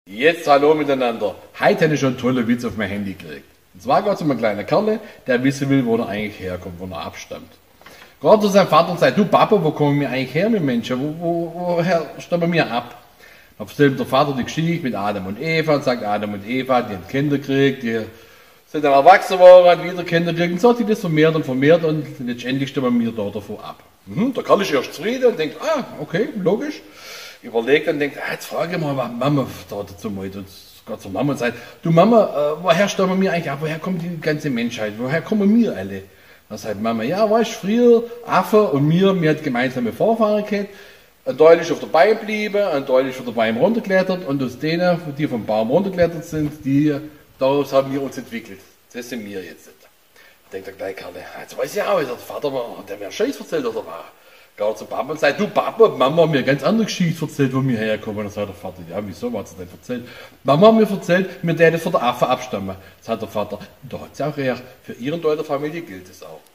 Jetzt hallo miteinander. Heute habe ich schon einen tollen Witz auf mein Handy gekriegt. Und zwar geht es um einen kleinen Kerl, der wissen will, wo er eigentlich herkommt, wo er abstammt. Geht zu seinem Vater und sagt, du Papa, wo kommen wir eigentlich her mit Menschen? Woher stammen wir ab? Dann erzählt der Vater die Geschichte mit Adam und Eva und sagt, Adam und Eva, die haben Kinder gekriegt, die sind dann erwachsen geworden, haben wieder Kinder gekriegt und so hat sich das vermehrt und letztendlich stammen wir da davon ab. Der Kerl ist erst zufrieden und denkt, okay, logisch. Überlegt und denkt, jetzt frage ich mal, was Mama da dazu meint. Und geht zur Mama und sagt, du Mama, woher stammen wir eigentlich ab? Woher kommt die ganze Menschheit? Woher kommen wir alle? Dann sagt Mama, ja, weißt du, früher Affe und wir hat gemeinsame Vorfahren gehabt. Ein Teil ist auf der Baum geblieben, ein Teil ist von der Baum runtergeklettert und aus denen, die vom Baum runtergeklettert sind, daraus haben wir uns entwickelt. Das sind wir jetzt. Da denkt der kleine Kerl, jetzt weiß ich auch, der Vater, der mir einen Scheiß erzählt oder was? Geht zu Papa und sagt, du Papa, Mama hat mir eine ganz andere Geschichte erzählt, wo wir herkommen. Und dann sagt der Vater, ja, wieso, was hat sie denn erzählt? Mama hat mir erzählt, wir täten von der Affe abstammen. Sagt der Vater, da hat sie auch recht, für ihren Teil der Familie gilt es auch.